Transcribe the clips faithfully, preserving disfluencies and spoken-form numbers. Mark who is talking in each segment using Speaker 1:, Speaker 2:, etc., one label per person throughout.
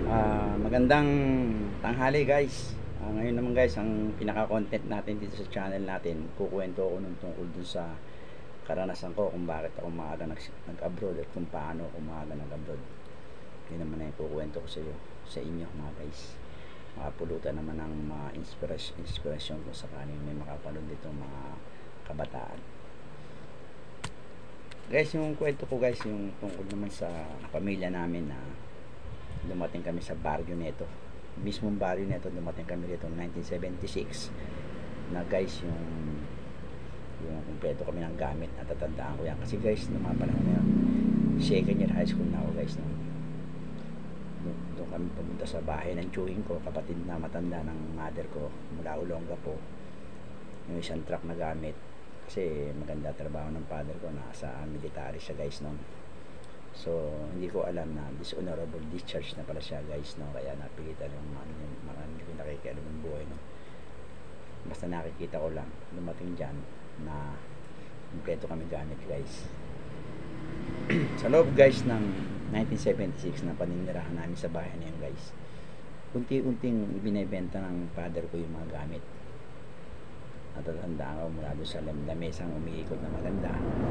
Speaker 1: Ah, magandang tanghali guys. Ah, ngayon naman guys, ang pinaka-content natin dito sa channel natin, kukuwento ako nung tungkol dun sa karanasan ko kung bakit ako maaga nag-abroad at kung paano ako maaga nag-abroad. Yun naman na yung kukuwento ko sa iyo, sa inyo mga guys. Makapulutan naman ng mga inspirasyon, inspirasyon kung sakaling may makapanood dito mga kabataan. Guys, yung kwento ko guys, yung tungkol naman sa pamilya namin na dumating kami sa Barrio Neto. Mismong Barrio Neto, dumating kami dito nineteen seventy-six. Na guys, yung yung kumpleto kami ng gamit. Natatandaan ko yan. Kasi guys, nung mga panahon na yun, second year high school na ako guys. No? Doon kami pumunta sa bahay ng chewing ko, kapatid na matanda ng mother ko, mula Olongapo. Yung isang truck na gamit. Kasi maganda trabaho ng father ko, nasa military siya guys noon. So hindi ko alam na dishonorable discharge na pala siya guys, no. Kaya napilitan yung mga mga hindi ko nakikialam ng buhay, no. Basta nakikita ko lang dumating dyan na kumpleto kami gamit guys. Sa loob guys ng nineteen seventy-six na paninirahan namin sa bahay na yun guys, unti-unting binebenta ng father ko yung mga gamit. Natatandaan ko mula doon sa lamesang umiikot na maganda,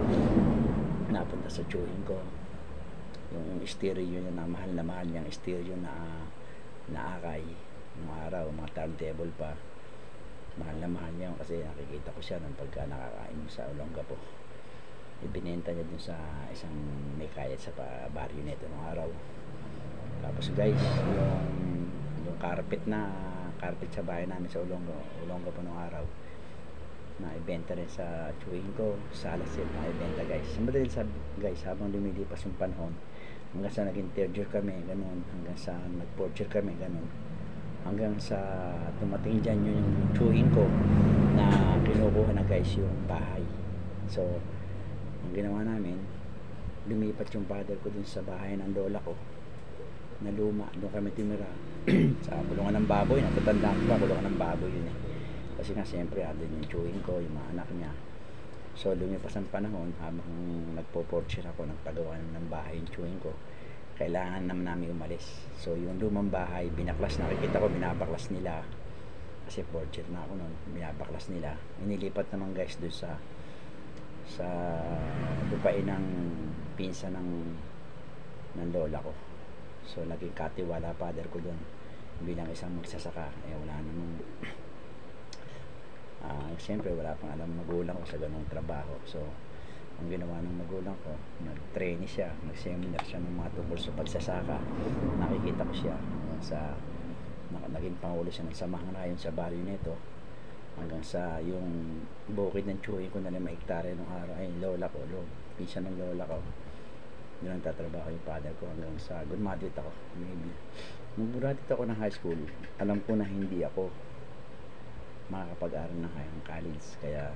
Speaker 1: napunta sa chewing ko, yung stereo yun na mahal na mahal yung stereo na naakay ng araw, mga turntable pa, mahal na mahal niya kasi nakikita ko siya nung pagka nakakain mo sa Olongapo. Ibinenta niya dun sa isang may kayat sa Barrio Neto ng araw. Tapos guys, yung yung carpet na carpet sa bahay namin sa Olongapo, Olongapo ng araw, na ibenta rin sa chewing ko, sa Alasil na ibenta guys. Madali sa guys, habang lumilipas yung panahon, hanggang sa naging third year kami, ganun, hanggang sa nag-fourth year kami, ganun, hanggang sa tumating dyan yung chewing ko na kinukuha na guys yung bahay. So ang ginawa namin, lumipat yung father ko dun sa bahay ng lola ko na luma, doon kami timira sa kulungan ng baboy. Natatandaan ko ba, kulungan ng baboy yun eh, kasi nga siyempre andun yung chewing ko, yung mga anak niya. So lumipas ang panahon, habang nagpo-portrait ako, nagpagawa ng bahay yung chewing ko, kailangan naman namin umalis. So yung lumang bahay, binaklas, nakikita ko binabaklas nila kasi portrait na ako nun, binabaklas nila. Inilipat naman guys doon sa sa lupain ng pinsa ng ng lola ko. So naging katiwala father ko doon bilang isang magsasaka. Eh wala namang uh, siyempre wala pang alam magulang ko sa ganung trabaho. So ang ginawa ng magulang ko, nag-train siya, nag-seminar siya ng mga tungkol sa pagsasaka. Nakikita ko siya sa naging pangulo siya ng Samahang Rayon sa Barrio Neto, hanggang sa yung bukid ng chewing ko na lima hektare nung araw ay lola ko, lo, pisa ng lola ko. Yun ang tatrabaho yung father ko hanggang sa graduate ako. Maybe nung graduate ako ng high school, alam ko na hindi ako makakapag-aral ng high college. Kaya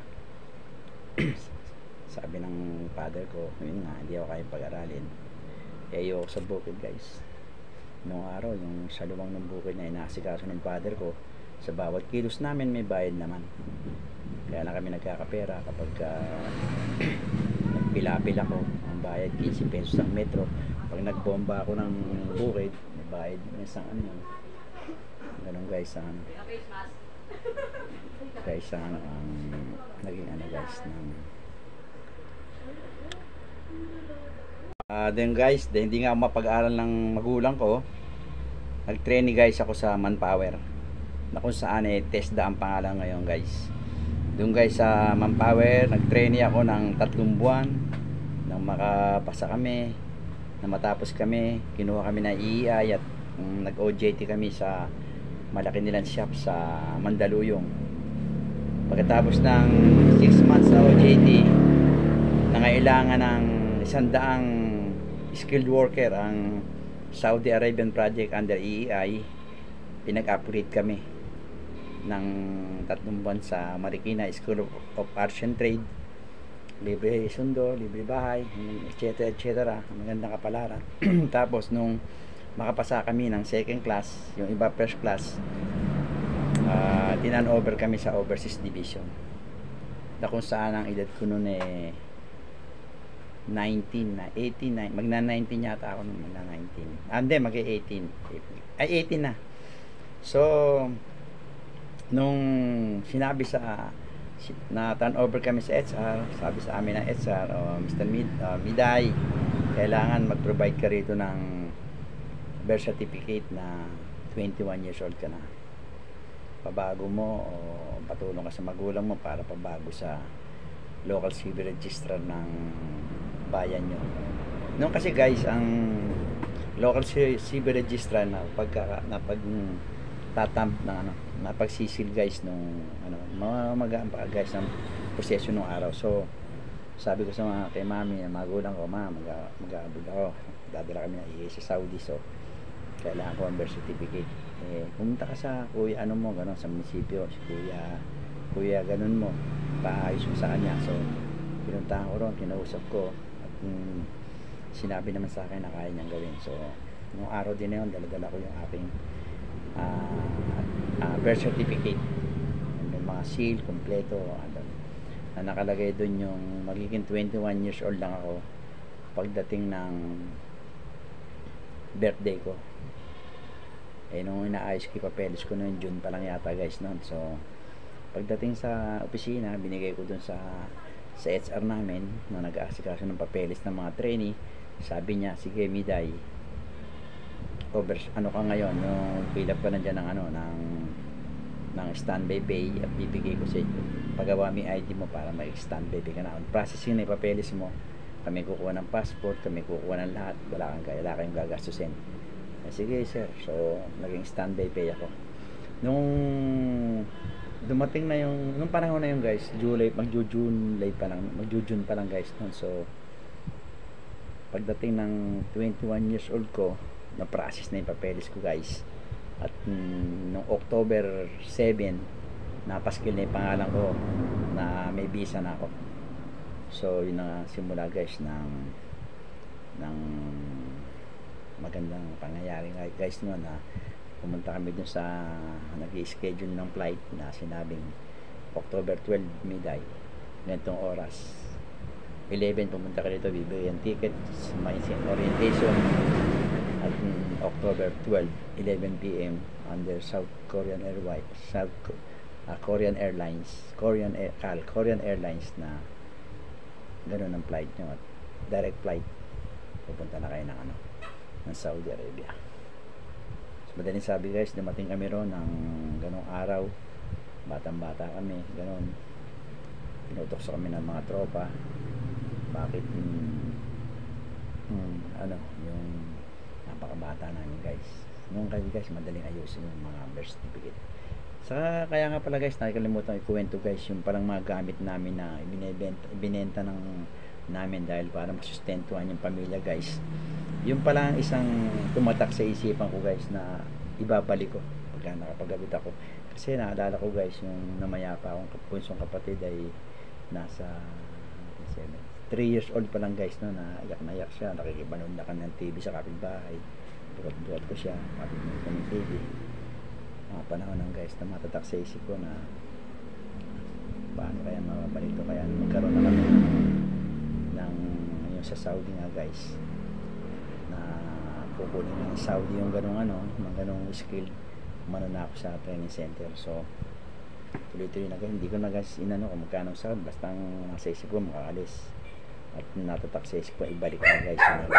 Speaker 1: sabi ng father ko, yun nga, hindi ako kayang pag-aralin. Eh ayoko sa bukid guys. Nung araw, yung sa luwang ng bukid na inaasikaso ng father ko, sa bawat kilos namin may bayad naman. Kaya na kami nagkakapera kapag uh, nagpilapil ako, ang bayad fifteen pesos ang metro. Pag nagbomba ako ng bukid, may bayad isang ano yun, ganun guys. Ang guys ang ang naging ano guys ng uh, then guys, then hindi nga mapag-aral ng magulang ko, nag-training guys ako sa Manpower, na kung saan eh TESDA ang pangalan ngayon guys. Doon guys sa Manpower, nag-trainee ako ng tatlong buwan nang makapasa kami, na matapos kami, kinuha kami na E E I at um, nag-O J T kami sa malaki nilang shop sa Mandaluyong. Pagkatapos ng six months na O J T, nangailangan ng isang daang skilled worker ang Saudi Arabian project under E E I. Pinag-upgrade kami ng tatlong buwan sa Marikina School of Arts and Trade. Libre sundo, libre bahay, etc etc, magandang kapalaran. Tapos nung makapasa kami ng second class, yung iba first class, uh, tinan over kami sa overseas division, na kung saan ang edad ko noon eh nineteen na, eighteen na, magna nineteen yata ako nung magna nineteen. Ah, hindi, mag eighteen. Ay, eighteen na. So, nung sinabi sa, na turn over kami sa H R, sabi sa amin ng H R, oh, mister Mid, uh, Miday, kailangan mag-provide ka rito ng birth certificate na twenty-one years old ka na. Pabago mo o patulong ka sa magulang mo para pabago sa local civil registrar ng bayan nyo. Noon kasi guys, ang local civil registrar na pagka na pag tatamp na ano, na pagsisil guys nung ano, magaan pa guys ng proseso nung araw. So sabi ko sa mga kay mami na magulang ko, ma, mag-aabot ako, dadala kami na iye sa Saudi, so kailangan ko ang birth certificate. Eh, pumunta ka sa kuya ano mo, gano'n, sa munisipyo, si kuya, kuya ganun mo, paayos mo sa kanya. So pinuntahan ko ron, kinausap ko, at mm, sinabi naman sa akin na kaya niyang gawin. So nung araw din na yun, daladala ko yung aking uh, uh, birth certificate, yung mga seal, kompleto, ano, na nakalagay dun yung magiging twenty-one years old lang ako pagdating ng birthday ko. Eh, nung inaayos ko yung papeles ko noon, June pa lang yata guys noon. So pagdating sa opisina, binigay ko dun sa sa H R namin na nag-aasikaso ng papeles ng mga trainee. Sabi niya, sige Miday, over, ano ka ngayon, yung fill up ka na dyan ng ano, ng ng standby pay at bibigay ko sa inyo. Pagawa mo yung I D mo para mag-standby pay ka na. Processing na yung papeles mo, kami kukuha ng passport, kami kukuha ng lahat, wala kang wala kayong gagastusin. Eh, sige sir, so naging standby pay ako. Nung dumating na yung, nung panahon na yung guys, July, magju-July pa lang, magju-June pa lang guys noon. So pagdating ng twenty-one years old ko, na-process na yung papeles ko guys. At mm, nung October seven, napaskil na yung pangalan ko na may visa na ako. So yun na simula guys ng ng magandang pangyayari guys no, na pumunta kami dun sa nag-i-schedule ng flight na sinabing October twelve Miday, ganitong oras, eleven pumunta ka dito, bibigyan ticket, may orientation. At mm, October twelve, eleven p m under South Korean Airways, South uh, Korean Airlines, Korean Air, Korean Airlines na ganoon ang flight nyo, at direct flight pupunta na kayo ng ano, ng Saudi Arabia. So, madaling sabi guys, dumating kami ron ng ganong araw, batang bata kami, ganon, pinutokso kami ng mga tropa, bakit hmm, hmm, ano, yung napakabata namin guys. Nung kasi guys, madaling ayusin yung mga birth certificate. Saka kaya nga pala guys, nakikalimutan ikuwento guys, yung palang mga gamit namin na ibinebenta, ibinenta ng namin dahil para masustentuhan yung pamilya guys. Yung pala isang tumatak sa isipan ko guys na ibabalik ko pagka nakapagabit ako. Kasi naalala ko guys, yung namaya pa akong punsong kapatid ay nasa three years old pa lang guys no, na ayak na ayak siya, nakikipanood na kami ng T V sa kapitbahay. Bukat-bukat ko siya, kapitbahay ko ng T V. Mga panahon ng guys na matatak sa isip ko na paano kaya mababalik to, kaya magkaroon na kami ng yung sa Saudi nga guys, na kukunin ng Saudi yung ganong ano, ng ganong skill, umano na ako sa training center. So tuloy-tuloy na guys, hindi ko na guys inano kung magkano sa basta ang nasa isip ko makakalis, at natatak sa isip ko ibalik na guys yung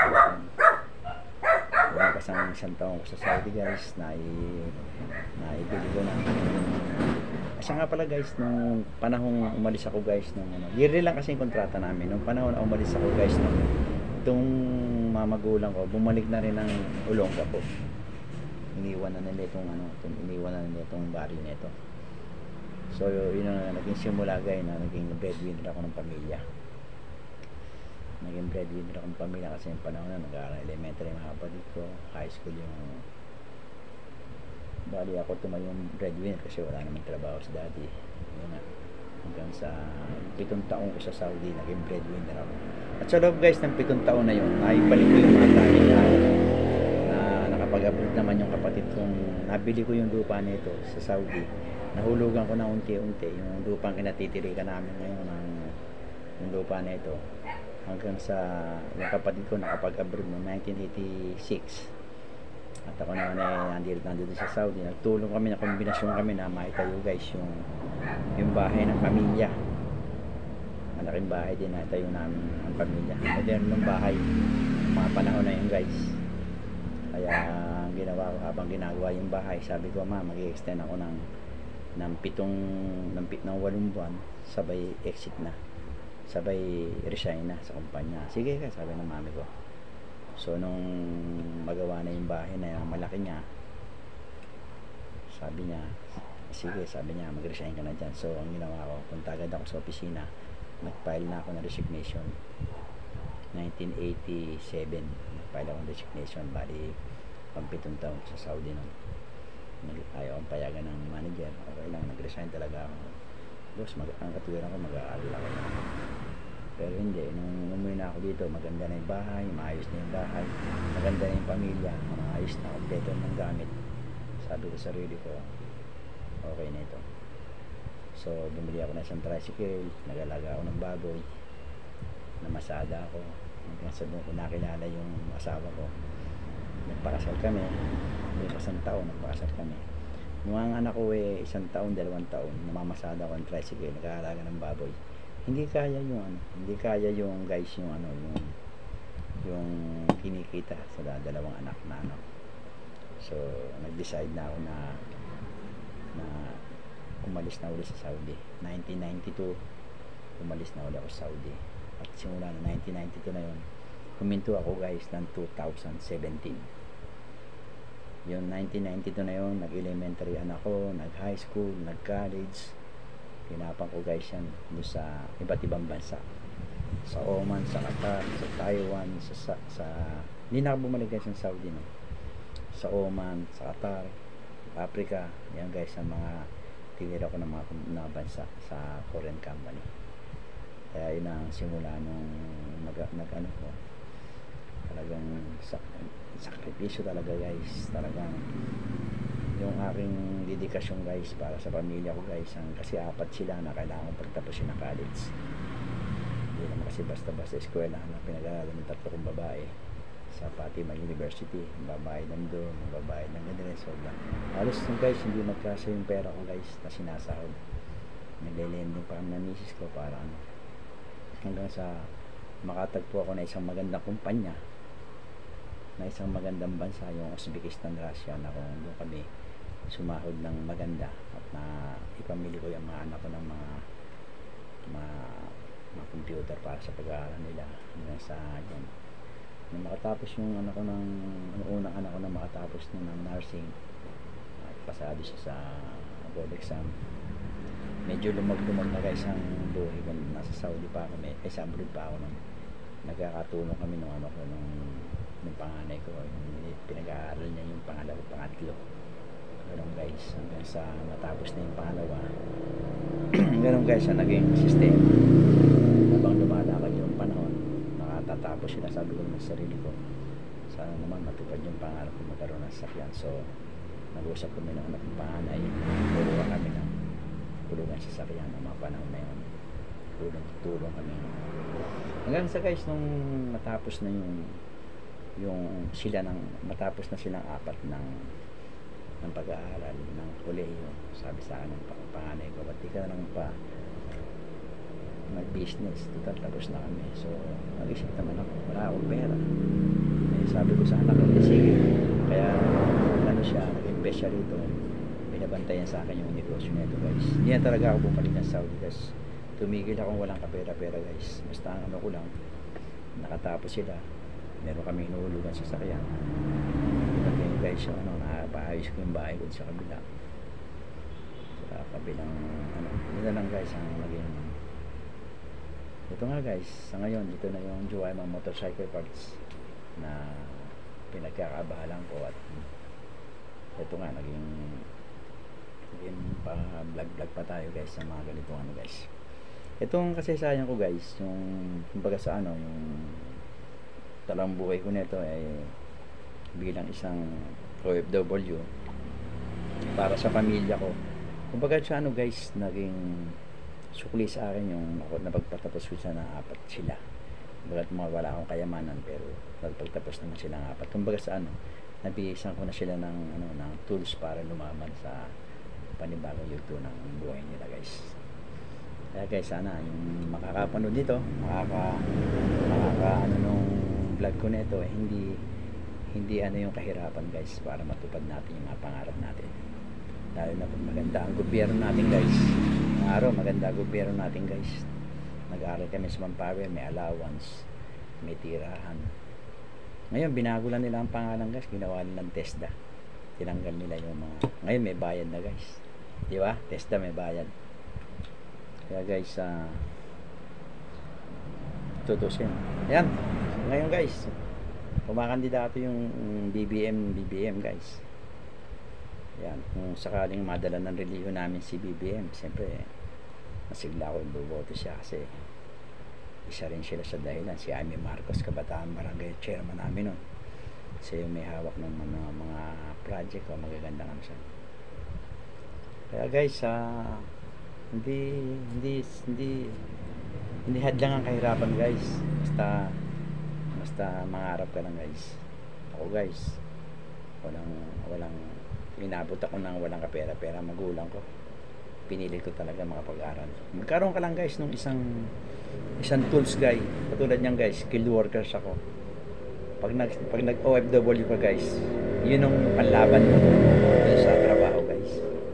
Speaker 1: wala kasang isang taong ko sa Saudi guys na naibili ko na. Kasi nga pala guys, nung panahong umalis ako guys, nung ano, yearly lang kasi yung kontrata namin, nung panahon na umalis ako guys, nung itong mamagulang ko bumalik na rin ng Olonga po, iniwan na nila itong ano, itong, iniwan na nila itong bari na ito. So yun na naging simula guys, na naging breadwinner ako ng pamilya. Naging breadwinner ako ng pamilya kasi yung panahon na nag-aaral elementary mga kapatid ko, high school yung bali ako tumayo yung breadwinner kasi wala naman trabaho sa daddy. Yun na, hanggang sa pitong taon ko sa Saudi naging breadwinner ako. At sa loob guys ng pitong taon na yun, naibalik ko yung mga dahil na, na nakapag-abroad naman yung kapatid kong nabili ko yung lupa nito sa Saudi. Nahulugan ko na unti-unti yung lupang kinatitirikan namin ngayon ng yung lupa nito. hanggang sa yung kapatid ko nakapag-abroad noong nineteen eighty-six. At ako naman ay nandito, nandito sa Saudi. Nagtulong kami, na kombinasyon kami na maitayo guys yung yung bahay ng pamilya. Malaking bahay din na tayo namin ang pamilya. Modern ng bahay, mga panahon na yun guys. Kaya ang ginawa ko habang ginagawa yung bahay, sabi ko, ma, mag-i-extend ako ng ng pitong ng, pit, ng walong buwan, sabay exit na, sabay resign na sa kumpanya. Sige ka, sabi ng mami ko. So nung magawa na yung bahay na yung malaki niya, sabi niya, sige, sabi niya, mag-resign ka na dyan. So ang ginawa ko, punta agad ako sa opisina, nag-file na ako ng resignation. nineteen eighty-seven nag-file ako ng resignation, bali pampitong taon sa Saudi nun. Ayaw akong payagan ng manager, okay lang, nag-resign talaga ako. Boss, mag ang katuwiran ko, mag-aalala ko na. Pero hindi, nung umuwi na ako dito, maganda na yung bahay, maayos na yung bahay, maganda na yung pamilya, maayos na, kompleto ng gamit. Sabi ko sa sarili ko, okay na ito. So bumili ako ng isang tricycle, nag-alaga ako ng baboy, namasada ako, hanggang sa doon ko nakilala yung asawa ko. Nagpakasal kami, may isang taon nagpakasal kami. Nung ang anak ko eh isang taon, dalawang taon, namamasada ako ng tricycle, nag-aalaga ng baboy. Hindi kaya yung ano, hindi kaya yung guys yung ano, yung yung kinikita sa dalawang anak na ano. So nag-decide na ako na na umalis na ulit sa Saudi. nineteen ninety-two umalis na ulit ako sa Saudi. At simula na nineteen ninety-two na yun, huminto ako guys ng two thousand seventeen. Yung nineteen ninety-two na yun, nag-elementary anak ko, nag-high school, nag-college. Hinapan ko guys yan doon sa iba't ibang bansa. Sa Oman, sa Qatar, sa Taiwan, sa, sa, sa hindi na ako bumalik guys sa Saudi, no? Sa Oman, sa Qatar, Africa. Yan guys ang mga tinira ko ng mga, mga bansa sa foreign company. Kaya yun ang simula nung nag, nag ano ko, talagang sak, sakripisyo talaga guys, talagang yung aking dedikasyon guys para sa pamilya ko guys, ang, kasi apat sila na kailangan pagtapusin ng college. Hindi naman kasi basta-basta eskwela na pinag-aaralan ng tatlo kong babae sa Fatima University, babayad ng doon, babayad ng ganito. Halos yung guys, hindi magkasa yung pera ko guys na sinasahod. Naglilending pa kami ng misis ko para ano, hanggang sa makatagpo ako na isang magandang kumpanya, na isang magandang bansa, yung Uzbekistan, Russia, na kung doon kami sumahod ng maganda at na ipamili ko yung mga anak ko ng mga mga, mga computer para sa pag-aaral nila hanggang sa yan. Nung makatapos yung anak ko ng ang unang anak ko na makatapos na ng nursing at pasado siya sa board exam, medyo lumag-lumag na guys ang buhay ko. Nasa Saudi pa ako, may, eh, sa abroad pa ako nung nagkakatulong kami nung ano ko nung, nung panganay ko, yung pinag-aaral niya yung pangalawa, pangatlo. Ganun guys, hanggang sa matapos na yung pangalawa. Ganun guys ang naging system. Habang lumalakad yung panahon, nakatatapos sila, sabi ko naman sa sarili ko, sana naman matupad yung pangarap ko magkaroon ng sasakyan. So nag-usap kami ng anak ng panganay, tulungan kami ng tulungan sa sasakyan ng mga panahon na yun, tulong tulong kami hanggang sa guys nung matapos na yung yung sila ng matapos na silang apat ng ng pag-aaral ng kolehiyo. Sabi sa akin ng panganay ko, ba't di ka lang pa mag-business, total tapos na kami. So nag-isip naman ako, wala akong pera. Eh, sabi ko sa anak ko, eh, sige. Kaya ano siya, nag-invest siya rito, binabantayan sa akin yung negosyo nito guys. Hindi na talaga ako bumalik ng Saudi guys. Tumigil akong walang kapera-pera guys. Basta ang ano ko lang, nakatapos sila, meron kami inuulugan sa sakyan. Lagyan guys yung ano, napaayos ko yung bahay ko sa kabila, sa kabilang ano, yun na lang guys ang naging ito nga guys. Sa ngayon, ito na yung Juwaima Motorcycle Parts na pinagkakabahalan ko. At ito nga, naging naging pa vlog vlog pa tayo guys sa mga ganito ano guys. Itong kasaysayan ko guys, yung kumbaga sa ano, yung talang buhay ko nito ay bilang isang O F W para sa pamilya ko. Kumbaga sa ano guys, naging sukli sa akin yung napagpatapos ko siya na apat sila. bagat mga wala akong kayamanan, pero nagpagtapos naman silang apat. Kumbaga sa ano, nabihisan ko na sila ng ano ng tools para lumaban sa panibagong yugto ng buhay nila, guys. Kaya guys, sana yung makakapanood dito, makaka makaka ano nung vlog ko nito, eh, hindi hindi ano yung kahirapan, guys, para matupad natin yung mga pangarap natin. Lalo na kung maganda ang gobyerno natin, guys. Ang araw maganda ang gobyerno natin, guys. Nag-aaral kami sa Manpower, may allowance, may tirahan. Ngayon binago lang nila ang pangalan, guys, ginawa nilang TESDA. Tinanggal nila yung mga, ngayon may bayad na, guys, di ba? TESDA may bayad. Kaya guys, uh, tutusin. Ayan, ngayon guys, kumakandidato yung B B M, B B M, guys. Ayan, kung sakaling madala ng relihiyon namin si B B M, siyempre masigla ko yung buboto siya, kasi isa rin sila sa dahilan. Si Amy Marcos, kabataan barangay chairman namin nun, siya yung may hawak ng mga, mga project o magagandang ano siya. Kaya guys, uh, hindi hindi hindi hindi hadlang ang kahirapan, guys. Basta basta mangarap ka lang, guys. Ako guys, walang walang inabot ako ng walang kapera-pera magulang ko. Pinili ko talaga makapag-aral. Magkaroon ka lang, guys, nung isang isang tools, guys. Katulad niyan, guys, skilled workers ako. Pag nag pag nag-O F W ka, guys, yun ang panlaban mo sa trabaho, guys.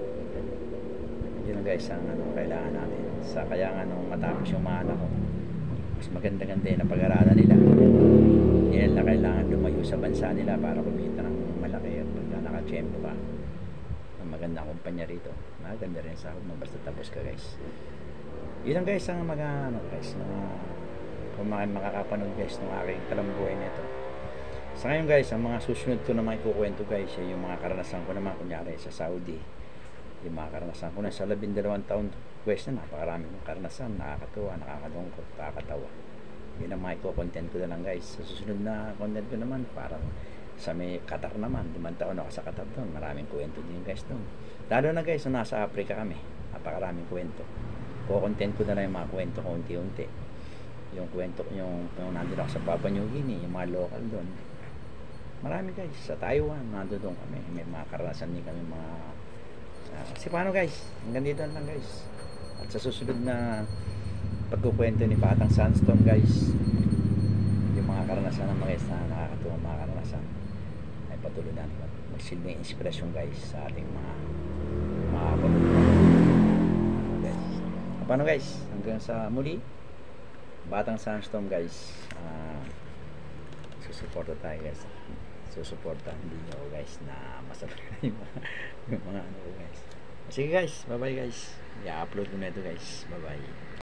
Speaker 1: Yun, guys, ang ano kailangan natin. Sa kaya nga nung matapos yung mga anak ko, mas maganda-ganda yung napag-aralan nila. Hindi nila kailangan lumayo sa bansa nila para kumita ng malaki. At pagka nakachempo ka ng magandang kumpanya rito, maganda rin sa mo basta tapos ka, guys. Yun lang, guys, ang mga ano, guys, mga kung makakapanood, guys, ng aking talambuhay nito. Sa ngayon, guys, ang mga susunod ko na mga ikukwento, guys, yung mga karanasan ko naman, kunyari sa Saudi, yung mga karanasan ko na sa labindalawang taon, guys, na napakarami kong karanasan, nakakatuwa, nakakalungkot, nakakatawa. Yun ang mga ikukontent ko na lang, guys. Sa susunod na content ko naman, parang sa may Qatar naman, limang taon ako sa Qatar doon, maraming kwento din, guys, doon. Lalo na, guys, nung nasa Africa kami, napakaraming kwento. Kukontent ko na lang yung mga kwento ko unti-unti. Yung kwento, yung, yung nandun ako sa Papua New Guinea, yung mga local doon. Marami, guys, sa Taiwan, nandun doon kami, may mga karanasan din kami, mga uh, kasi paano, guys, hanggang dito lang, guys. At sa susunod na pagkukwento ni Batang Sandstorm, guys, yung mga karanasan ng mga guys na nakakatuwang mga karanasan, ay patuloy natin magsilbing inspirasyon, guys, sa ating mga mga pag-uwi, guys. Paano, guys, hanggang sa muli, Batang Sandstorm, guys, uh, susuporta tayo, guys. Susuporta, hindi nyo, guys, na masabay yung mga, yung mga ano, guys. Sige, guys, bye bye, guys. I-upload ko na ito, guys. Bye bye.